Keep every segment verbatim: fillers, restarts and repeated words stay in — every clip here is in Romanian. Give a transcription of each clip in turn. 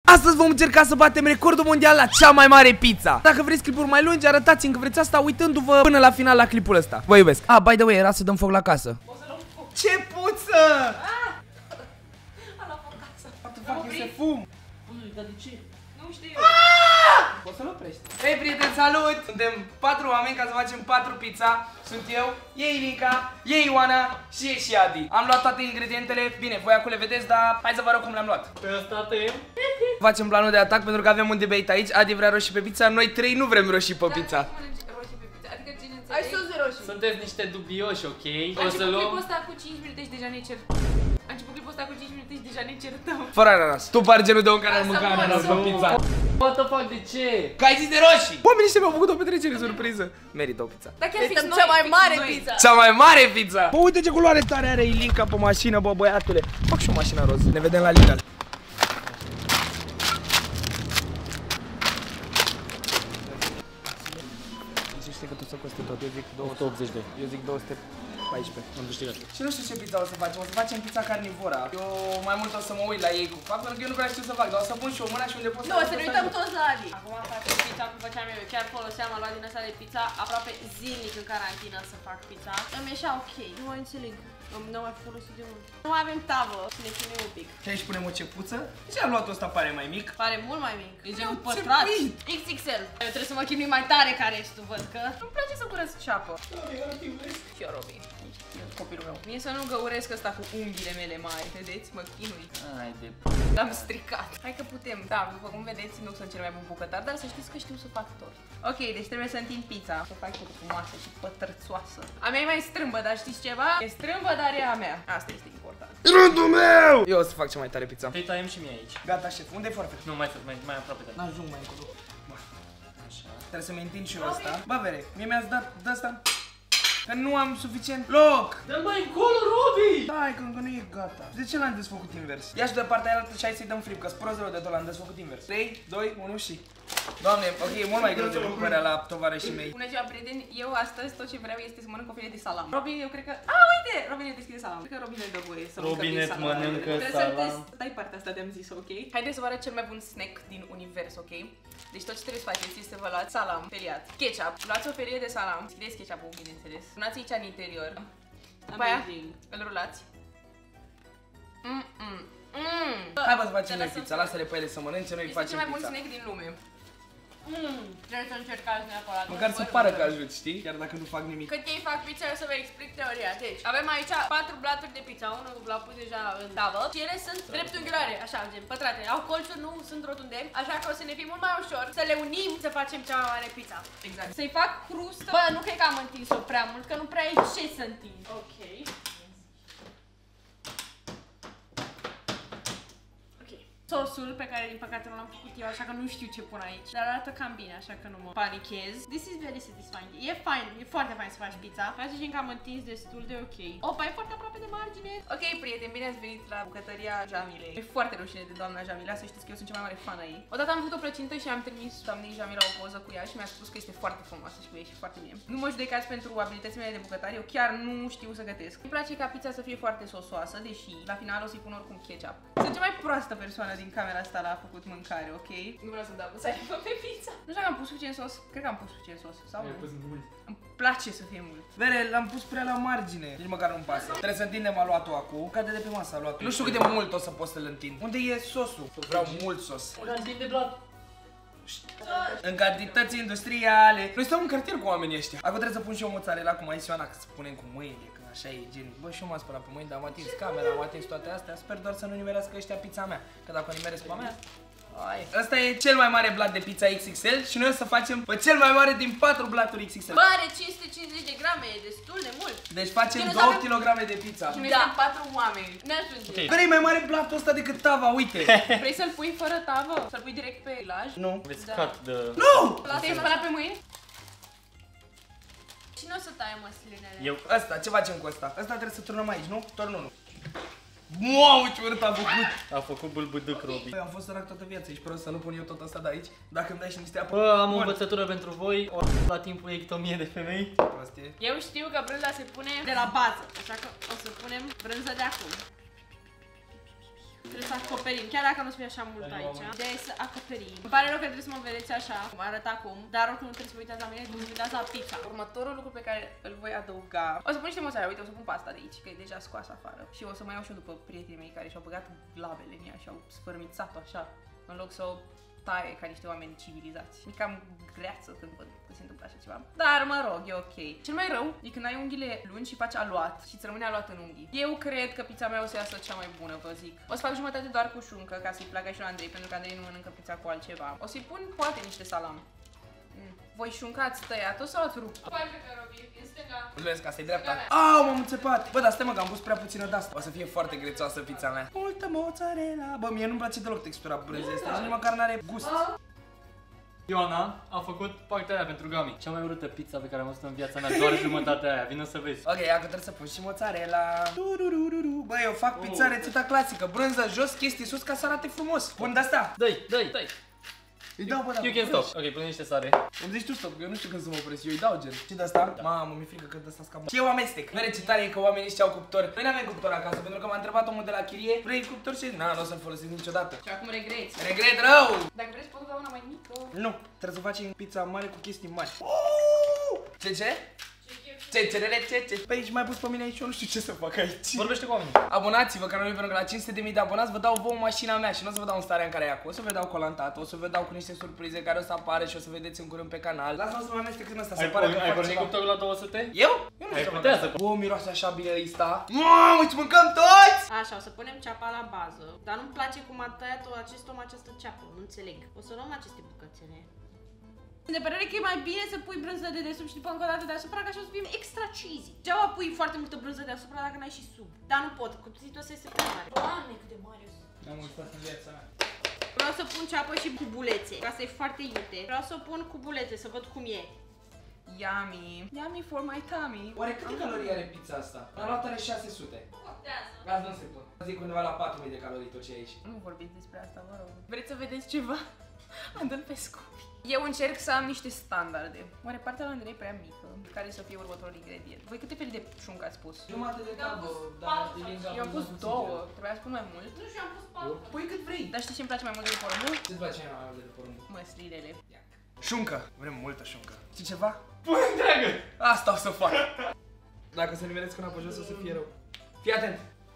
Astăzi vom încerca să batem recordul mondial la cea mai mare pizza. Dacă vreți clipuri mai lungi, arătați-mi că vreți asta uitându-vă până la final la clipul ăsta. Vă iubesc. Ah, by the way, era să dăm foc la casă. O să luăm foc. Ce puță! Ah! A luat foc casă. What the fuck, este fum. Ui, dar de ce? Nu știu. Poți să-l oprești. Hei prieteni, salut! Suntem patru oameni ca să facem patru pizza. Sunt eu, e Ilinca, e Ioana și e și Adi. Am luat toate ingredientele, bine, voi acolo le vedeți, dar hai să vă arăt cum le-am luat. Pe asta tăiem. Facem planul de atac pentru că avem un debate aici. Adi vrea roșii pe pizza, noi trei nu vrem roșii pe pizza. Adică cine înțelegi? Ai sus de roșii. Sunteți niște dubioși, ok? A început clipul ăsta cu cinci minute și deja ne cer. A început clipul ăsta cu cinci minute și deja ne certăm. Fără ananas. Tu pari genul de om care ar mânca Asta ananas pe nu. pizza. What the fuck, de ce? Că ai zis de roșii! Oamenii ăștia mi-au făcut o petrecere surpriză. Merită o pizza. Dar chiar fix Este noi, cea mai fix mare noi. pizza. Cea mai mare pizza! Bă, uite ce culoare tare are Ilinca pe mașină, bă, băiatule. Fac și o mașină roz. Ne vedem la Lidl. Zicește că tu să coste tot. Eu zic două sute optzeci de. Eu zic două sute paisprezece. Am câștigat. Și nu știu ce pizza o să facem. O să facem pizza carnivora. Eu mai mult o să mă uit la ei cu fac, pentru că eu nu prea știu să fac. Dar o să pun și o mână și unde pot să... Nu, o să ne uităm toți la Adi. Acum facem pizza cum făceam eu. Chiar foloseam, am luat din asta de pizza aproape zilnic în carantină să fac pizza. Îmi ieșea ok, nu mai înțeleg. Nu am mai folosit de mult. Nu avem tavă, să ne chinuim un pic. Și aici punem o cepuță. De ce am luat ăsta pare mai mic? Pare mult mai mic. E genul Eu pătrat. țipit. X X L. Eu trebuie să mă chinui mai tare ca restul, văd că nu-mi place să curăț ceapă. Și eu, Robi. Copilul meu. Mie să nu găuresc ăsta cu unghiile mele mari, vedeți? Mă chinui. Hai de... L-am stricat. Hai că putem. Da, după cum vedeți, nu sunt cel mai bun bucătar, dar să știți că știu să fac tot. Ok, deci trebuie să întind pizza. Să fac tot frumoasă și pătrățoasă. A mea e mai strâmbă, dar știți ceva? E strâmbă, dar e a mea. Asta este important. Rândul meu! Eu o să fac cea mai tare pizza. Te taiem și mie aici. Gata, șef. Unde e forfet? Nu, mai, mai, mai aproape de. N-ajung mai încolo. Bă. Așa. Trebuie să-mi întind și eu ăsta. Bă, vere, mie mi-ați dat de asta. Că nu am suficient loc! Dă-l mai încolo, Robi! Stai, că încă nu e gata. De ce l-am desfăcut invers? Ia și de partea aia și hai să-i dăm flip, că spros rău de tot, l-am desfăcut invers. trei, doi, unu și... Doamne, ok, e mult mai greu de lucrarea la tovarășii mei. Bună ziua, prieteni! Eu astăzi tot ce vreau este să mănânc o filet de salam. Robin, eu cred că... A, uite! Robin îi deschide salam. Cred că Robin îi dă voie să mănâncă Robin din îți salam. mănâncă Trebuie să salam. test- Stai partea asta de-am zis, ok? Haideți să vă arăt cel mai bun snack din univers, ok? Deci tot ce trebuie să faceți este să vă luați salam feriat, ketchup, luați o felie de salam, deschideți ketchupul, bineînțeles, punați aici în interior, după aia îl rulați. Mm, mm, mm. Hai bă să facem Te noi lăsăm pizza, să- lasă-le pe ele să mănânce, noi Este facem cel mai bun pizza. snack din lume. Mm. Trebuie să încercați neapărat. Măcar să pară că ajut, știi? Chiar dacă nu fac nimic. Cât ei fac pizza, o să vă explic teoria. Deci, avem aici patru blaturi de pizza, unul l-a pus deja în tavă și ele sunt dreptunghiulare, așa, gen pătrate. Au colțuri, nu sunt rotunde, așa că o să ne fie mult mai ușor să le unim să facem cea mai mare pizza. Exact. Să-i fac crustă. Bă, nu cred că am întins-o prea mult, că nu prea ai ce să întind. Ok. Sosul pe care din păcate nu l-am făcut eu, așa că nu știu ce pun aici. Dar arată cam bine, așa că nu mă panichez. This is very satisfying. E fain, e foarte fain să faci pizza. Hai să zicem că am întins destul de ok. Opa, e foarte aproape de margine. Ok, prieteni, bine ați venit la bucătăria Jamilei. E foarte rușine de doamna Jamila, să știți că eu sunt cea mai mare fan a ei. Odată am făcut o plăcintă și am trimis doamnei Jamila o poză cu ea și mi-a spus că este foarte frumoasă și că ieși foarte bine. Nu mă judecați pentru abilitățile mele de bucătare, eu chiar nu știu să gătesc. Îmi place ca pizza să fie foarte sosoasă, deși la final o să-i pun oricum ketchup. Sunt cea mai proastă persoană din camera asta la făcut mâncare, ok? Nu vreau să dau cu salivă pe pizza. Nu știu dacă am pus suficient sos. Cred că am pus suficient sos. Sau nu? mult. Îmi place să fie mult. Vere, l-am pus prea la margine. Nici măcar nu-mi pasă. Trebuie să întindem aluatul acum. Cade de pe masă aluatul. Nu știu cât de mult o să pot să-l întind. Unde e sosul? Vreau mult sos. Întinde blat. În cantități industriale. Noi stăm în cartier cu oamenii ăștia. Acum trebuie să pun și eu mozzarella cu mai Ioana, că să punem cu mâinile, că așa e gen. Bă, și eu m-am spălat pe mâini, dar am atins camera, am atins toate astea. Sper doar să nu nimerească ăștia pizza mea. Că dacă o nimeresc pe a mea, ai. Ăsta e cel mai mare blat de pizza X X L și noi o să facem pe cel mai mare din patru blaturi X X L. Bă, are cinci sute cincizeci de grame, e destul de mult. Deci facem Bine, două avem- kilograme de pizza. Și noi Da. suntem patru oameni. Ne ajunge. Ok. Care e mai mare blatul ăsta decât tava, uite. Vrei să-l pui fără tavă? Să-l pui direct pe laj? Nu. Veți Da. cut de... Nu! Te-ai spălat pe mâini? Cine o să taie măsline? Eu. Asta, ce facem cu ăsta? Ăsta trebuie să turnăm aici, nu? Tornul. Wow, ce urât a făcut! A făcut bulbuduc, Robi. Băi, am fost sărac toată viața, ești prost să nu pun eu tot asta de aici. Dacă îmi dai și niște apă. Bă, am o Bun. învățătură pentru voi. O la timpul ectomie de femei. Prostie. Eu știu că brânza se pune de la bază, așa că o să punem brânză de acum. Trebuie să acoperim, chiar dacă nu o să fie așa mult aici. Ideea e să acoperim. Îmi pare rău că trebuie să mă vedeți așa, cum arăt acum, dar oricum nu trebuie să vă uitați la mine, trebuie să vă uitați la pizza. Următorul lucru pe care îl voi adăuga. O să pun niște mozzarella, uite, o să pun pasta de aici, că e deja scoasă afară. Și o să mai iau și eu după prietenii mei care și-au băgat glabele în ea și au sfărmițat-o așa, în loc să o taie ca niște oameni civilizați. E cam greață când văd că se întâmplă așa ceva. Dar mă rog, e ok. Cel mai rău e când ai unghiile lungi și faci aluat și îți rămâne aluat în unghii. Eu cred că pizza mea o să iasă cea mai bună, vă zic. O să fac jumătate doar cu șuncă ca să-i placă și lui Andrei, pentru că Andrei nu mănâncă pizza cu altceva. O să-i pun poate niște salam. Mm. Voi șunca ați tăiat-o sau ați rupt? Foarte că Robi, în stânga. Vezi că asta e dreapta. Au, m-am înțepat. Bă, dar stai mă, că am pus prea puțină de asta. O să fie foarte grețoasă pizza mea. Multă mozzarella. Bă, mie nu-mi place deloc textura brânzei astea și nici măcar n-are gust. Ioana a făcut partea aia pentru Gami. Cea mai urâtă pizza pe care am văzut în viața mea, doar jumătatea aia. Vino să vezi. Ok, acum trebuie să pun și mozzarella. Bă, eu fac pizza rețeta clasică. Brânză jos, chestii sus ca să arate frumos. Pun de-asta. Dă-i, dă-i, dă-i. Îi dau, bă, da. You can stop. Ok, pune niște sare. Îmi zici tu stop, că eu nu știu când să mă opresc. Eu îi dau gen. Și de-asta? Da. Mamă, mi-e frică că de-asta scapă. Și eu amestec. Mere ce tare e că oamenii ăștia au cuptor. Noi n-avem cuptor acasă, pentru că m-a întrebat omul de la chirie. Vrei cuptor? Și na, nu o să-l folosesc niciodată. Și acum regreți. Regret rău! Dacă vreți pot da una mai mică. Nu, trebuie să facem pizza mare cu chestii mari. Ce ce? Ce ce ce ce? Păi și mai pus pe mine aici, eu nu știu ce să fac aici. Vorbește cu oamenii. Abonați-vă canalului, pentru că la cinci sute de mii de abonați vă dau vouă mașina mea și nu o să vă dau în starea în care e acum. O să vă dau colantat, o să vă dau cu niște surprize care o să apară și o să vedeți în curând pe canal. Lasă-mă să mă amestec în ăsta, să pară că fac ceva. cuptorul la două sute? Eu? Eu nu Ai știu. putea să... Bă, miroase așa bine ăsta. Mamă, îți mâncăm toți! Așa, o să punem ceapa la bază. Dar nu-mi place cum a tăiat-o acest om această ceapă, nu înțeleg. O să luăm aceste bucățele. Sunt de părere că e mai bine să pui brânză de desubt și după încă o dată deasupra, ca și o să fim extra cheesy. Degeaba pui foarte multă brânză deasupra dacă n-ai și sub. Dar nu pot, cuțitul ăsta este prea mare. Doamne, cât de mare sunt. Am uitat în viața mea. Vreau să pun ceapă și cubulețe, ca să e foarte iute. Vreau să pun cubulețe, să văd cum e. Yummy. Yummy for my tummy. Oare câte calorii are pizza asta? Am luat are șase sute. Contează. Azi nu se pot. Zic undeva la patru mii de calorii tot ce e aici. Nu vorbiți despre asta, vă rog. Vreți să vedeți ceva? Am dat pe scopi. Eu încerc să am niște standarde. Oare partea lui Andrei prea mică? Care să fie următorul ingredient? Voi câte felii de șuncă ați pus? Jumate de Eu am cabă, pus dar patru. de lingă Eu am pus două. Trebuia să pun mai mult. Nu știu, am pus patru. Pui cât vrei. Dar știi ce îmi place mai mult de porumbul? Ce-ți place mai mult de porumbul? Măslinele. Șuncă. Vrem multă șuncă. Știi ceva? Pune întreagă! Asta o să fac. Dacă să nimeresc cu una pe jos o să fie rău. Fii atent.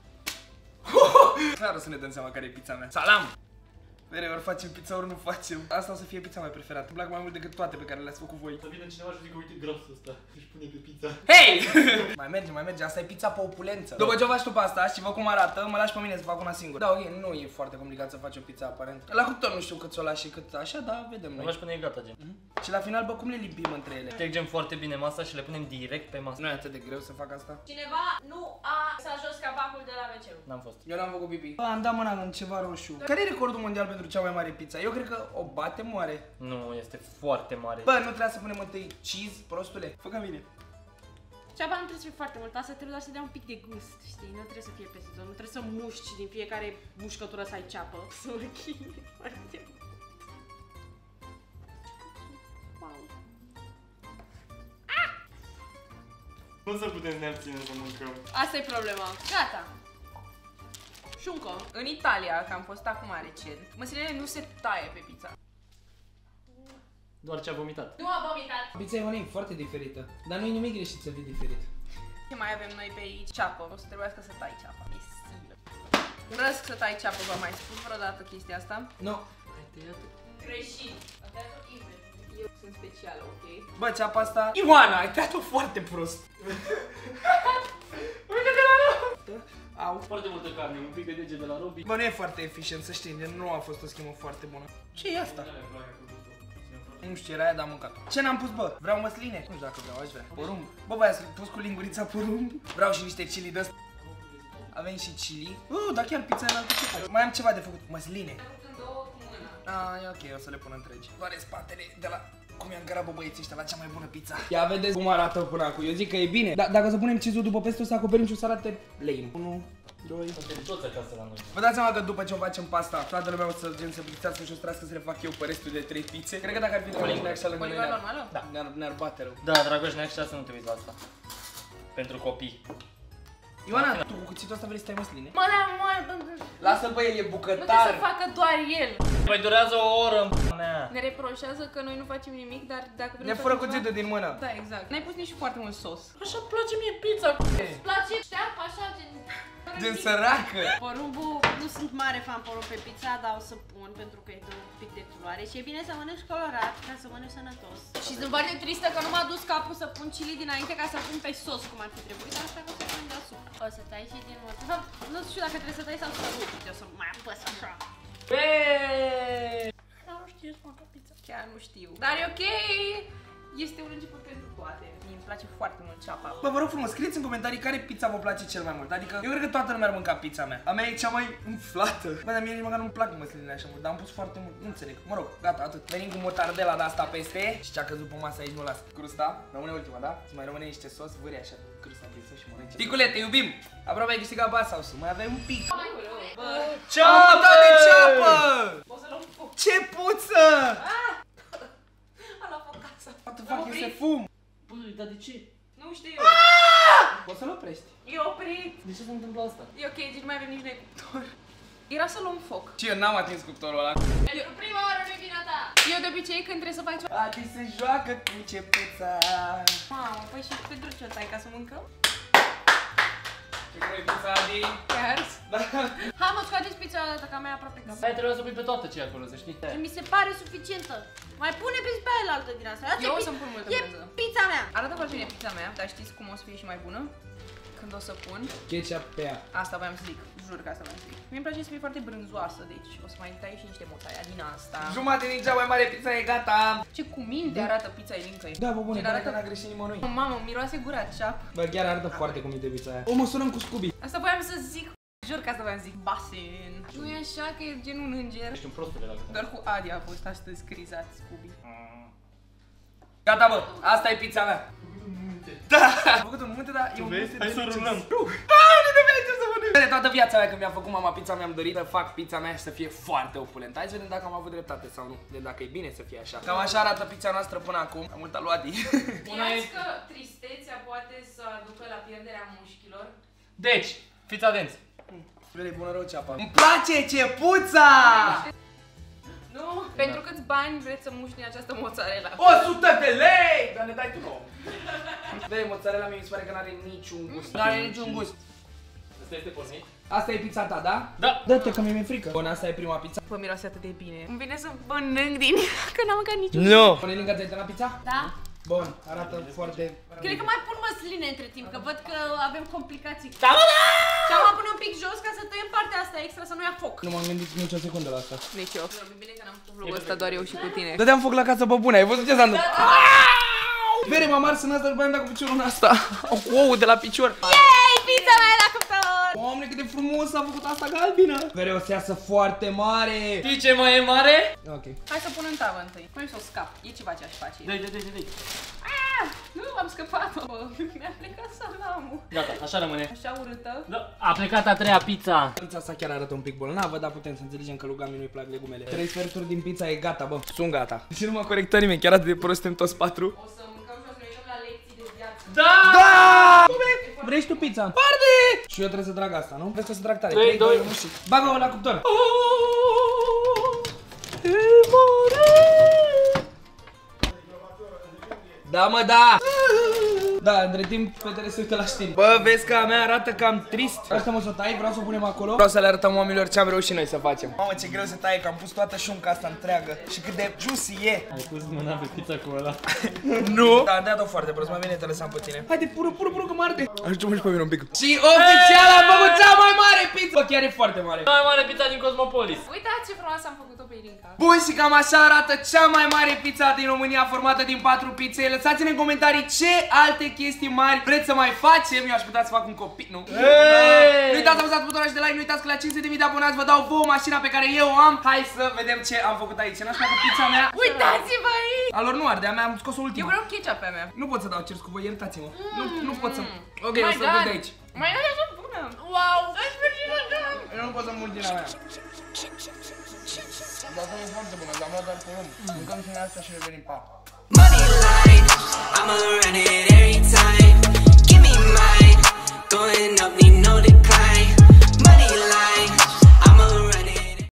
Clar o să ne dăm seama care e pizza mea. Salam! Mereu ori facem pizza, ori nu facem. Asta o să fie pizza mai preferată. Îmi plac mai mult decât toate pe care le-ați făcut voi. Să vină cineva și zică, uite grosul ăsta. Își pune pe pizza. Hei! Mai merge, mai merge. Asta e pizza pe opulență. După ce o faci tu pe asta și văd cum arată, mă lași pe mine să fac una singură. Da, ok, nu e foarte complicat să faci o pizza aparent. La cuptor nu știu cât să o lași și cât așa, dar vedem Nu noi. lași până e gata, gen. Și la final, bă, cum le limpim între ele? Tergem foarte bine masa și le punem direct pe masă. Nu e atât de greu să fac asta? Cineva nu a să jos capacul de la ve ce. N-am fost. Eu n-am făcut pipi. Bă, am dat mâna în ceva roșu. Care e recordul mondial pentru cea mai mare pizza? Eu cred că o batem oare. Nu, este foarte mare. Bă, nu trebuia să punem întâi cheese, prostule? Fă ca mine. Ceapa nu trebuie să fie foarte mult, asta trebuie doar să dea un pic de gust, știi? Nu trebuie să fie peste tot, nu trebuie să mușci din fiecare mușcătură să ai ceapă. Să mă chine foarte mult. Wow. Nu se putem ne abține să mâncăm. Asta e problema. Gata. Șuncă. În Italia, că am fost acum recent, măslinele nu se taie pe pizza. Doar ce a vomitat. Nu a vomitat. Pizza e e foarte diferită, dar nu e nimic greșit să fii diferit. Ce mai avem noi pe aici? Ceapă. O să trebuiască să tai ceapa. E silă. Urăsc să tai ceapă, v-am mai spus vreodată chestia asta? Nu. Ai tăiat. Greșit. Eu sunt specială, ok? Bă, ceapa asta... Ioana, ai tăiat-o foarte prost. Uite-te la rău. Au. Foarte multă carne, un pic de dege de la Robi. Bă, nu e foarte eficient, să știi, nu a fost o schemă foarte bună. Ce e asta? Nu știu ce era aia, dar am mâncat. Ce n-am pus, bă? Vreau măsline? Nu știu dacă vreau, aș vrea. Porumb. Bă, băia, să pus cu lingurița porumb. Vreau și niște chili de-asta. Avem și chili. Uh, dar chiar pizza e la ce. Mai am ceva de făcut. Măsline. Ah, e ok, o să le pun întregi. Doar e spatele de la... Cum i-am cărat, bă, băieții ăștia la cea mai bună pizza. Ia vedeți cum arată până acum. Eu zic că e bine. Da, dacă o să punem cheese-ul după peste, o să acoperim și o să arate lame. unu, doi... Suntem toți acasă la noi. Vă dați seama că după ce o facem pasta, toată lumea o să gen să plictească și o să trească să le fac eu pe restul de trei pizze. Cred că dacă ar fi Dragoș Neacșa lângă noi, Poligon ne-ar normală? Da. ne-ar ne-ar bate rău. Da, Dragoș Neacșa, să nu te uiți la asta. Pentru copii. Ioana, tu cu cuțitul ăsta vrei să stai măsline? Mă, la, mă, Lasă-l pe el, e nu trebuie bucătar. să facă doar el. Mai durează o oră în mea. Ne reproșează că noi nu facem nimic, dar dacă vrem Ne să fură facem cuțitul din mână. Da, exact. N-ai pus nici foarte mult sos. Așa place mie pizza. Îți place șteap așa, gen... Gen săracă. Porumbul, nu sunt mare fan porumb pe pizza, dar o să pun pentru că e de un pic de culoare și e bine să mănânci colorat ca să mănânci sănătos. Și sunt foarte tristă că nu m-a dus capul să pun chili dinainte ca să pun pe sos cum ar fi trebuit, așa că o să pun deasupra. O să tai și din urmă. De fapt, nu știu dacă trebuie să tai sau să rup, eu să mai apăs așa. Eeeeee! Dar nu știu să fac pizza. Chiar nu știu. Dar e ok. Este un început pentru toate. Mie îmi place foarte mult ceapa. Bă, vă rog frumos, scrieți în comentarii care pizza vă place cel mai mult. Adică, eu cred că toată lumea ar mânca pizza mea. A mea e cea mai umflată. Bă, dar mie nici măcar nu-mi plac măsline așa mult, dar am pus foarte mult, nu înțeleg. Mă rog, gata, atât. Venim cu mortardela de asta peste și ce-a căzut pe masă aici nu las. Crusta, rămâne ultima, da? Să mai rămâne niște sos, vâri așa, crusta prinsă și mănânce. Ticule, te iubim! Aproape ai câștigat ba sau su, mai avem un pic. Bă, Ceapă de ceapă! o să luăm foc. Ce puță! A luat foc casa. What the fuck, este fum! Băi, dar de ce? Nu știu. Poți să-l oprești. E oprit. De ce se întâmplă asta? E ok, deci nu mai avem nici noi cuptor. Era să luăm foc. Ce, eu n-am atins cuptorul ăla. Pentru prima oară nu-i vina ta! Eu de obicei când trebuie să faci... Adi se joacă cu cepuța. Mamă, păi și pentru ce o tai ca să mâncăm? Ce crezi, pizza, Adi? Chiar? Da. Hai mă, scoateți pizza asta că a mea aproape gata. Hai, trebuie să pui pe toată ce e acolo, să știi. Și mi se pare suficientă. Mai pune pe aia altă din asta. Eu o să-mi pun multă E brânză. pizza mea. Arată foarte bine pizza mea, dar știți cum o să fie și mai bună? Când o să pun. Ketchup pe ea. Asta voiam să zic, jur că asta voiam să zic. Mie îmi place să fie foarte brânzoasă, deci o să mai tai și niște mozzarella din asta. Jumate din cea mai mare pizza e gata. Ce cu minte arată pizza Elinca. Da, bă, bune, Gen, pare arată... că n-a greșit nimănui. Oh, mamă, miroase gura ceap. Bă, chiar arată foarte cu minte pizza aia. O măsurăm cu Scooby. Asta voiam să zic. Jur că asta voiam să zic. Basen. Nu e așa că e gen un înger. Ești un prostule la Doar cu Adi a fost astăzi crizat Scooby. Gata, bă, asta e pizza mea. Da! Am făcut un munte, dar e un munte. Hai să o rulăm. De toată viața mea când mi-a făcut mama pizza, mi-am dorit să fac pizza mea și să fie foarte opulentă. Hai să vedem dacă am avut dreptate sau nu, de dacă e bine să fie așa. Cam așa arată pizza noastră până acum. Am mult luat Adi. Știați că tristețea poate să aducă la pierderea mușchilor? Deci, fiți atenți. Vrei bună rău ceapa. Îmi place cepuța! Nu? Pentru câți bani vreți să mușni această mozzarella? o sută de lei! Dar ne dai tu nouă. Vede, mozzarella mie mi se pare că n-are niciun gust. N-are niciun gust. Asta este pornit? Asta e pizza ta, da? Da. Dă-te că mi-e frică. Bun, asta e prima pizza. Bă, miroase atât de bine. Îmi vine să mănânc din că n-am mâncat niciun. Nu! Conelinca, ți-ai terminat pizza? Da? Bun, arată foarte... Cred că mai pun măsline între timp, că văd că avem complicații. Da, da, da! Și am pune un pic jos ca să tăiem partea asta extra să nu ia foc. Nu m-am gândit nicio secundă la asta. Nici eu. Bine că n-am făcut vlogul ăsta doar eu și cu tine. Dădeam foc la casă pe bune, ai văzut ce s-a întâmplat? Vere, m-am ars în asta și băiam dat cu piciorul în asta. Au cu ouă de la picior. Yay, pizza mea e la cuptor! Doamne, cât de frumos a făcut asta galbină. Vere, o să iasă foarte mare. Știi ce mai e mare? Ok. Hai să pun în tavă întâi. Cum să o scap? E ceva ce aș face. Dai, dai, dai, dai. Ah, nu, am scăpat-o. Mi-a plecat salamul. Gata, așa rămâne. Așa urâtă. Da, a plecat a treia pizza. Pizza asta chiar arată un pic bolnavă, dar putem să înțelegem că lui Gami nu-i plac legumele. Trei sferturi din pizza e gata, bă. Sunt gata. Și nu mă corectă nimeni, chiar atât de prost suntem toți patru. O să mâncăm și o să ne uităm la lecții de viață. Da! Da! Vrei și tu pizza? Parde! Și eu trebuie să trag asta, nu? Vezi că să trag tare. trei, doi, unu și... Bagă-o la cuptor. Da, mă, da! Da, între timp, fetele se uită la știri. Bă, vezi că a mea arată cam trist. Asta mă să o tai, vreau să o punem acolo. Vreau să le arătăm oamenilor ce am reușit noi să facem. Mamă, ce greu să taie, că am pus toată șunca asta întreagă. Și cât de juicy e. Ai pus mâna pe pizza cu ăla. Nu? Da, de-a foarte prost, mai bine te lăsam pe tine. Haide, pură, pură, pură, că mă arde. Ajută-mă și pe mine un pic. Și oficial am făcut cea mai mare pizza. Bă, chiar e foarte mare. Cea mai mare pizza din Cosmopolis. Uitați ce frumoasă am făcut-o pe Ilinca. Bun, și cam așa arată cea mai mare pizza din România, formată din patru pizze. Lăsați-ne în comentarii ce alte chestii mari vreți să mai facem. Eu aș putea să fac un copil, nu? Hey! Nu uitați să apăsați butonul ăla de like, nu uitați că la cinci sute de mii de abonați vă dau vouă mașina pe care eu o am. Hai să vedem ce am făcut aici. N-aș cu pizza mea. Uitați-vă aici! A lor nu arde, a mea am scos-o Eu ultima. vreau ketchup pe mea. Nu pot să dau cer cu voi, iertați-mă. Nu, nu pot să... Ok, My o să God. văd de aici. Mai e așa bună. Wow! În sfârșit așa! Eu nu pot să mult din a mea. Dar nu e foarte bună, dar am luat doar porumb. Mâncăm și noi asta și revenim, pa. Money line, I'ma run it every time. Give me mine, Going up, need no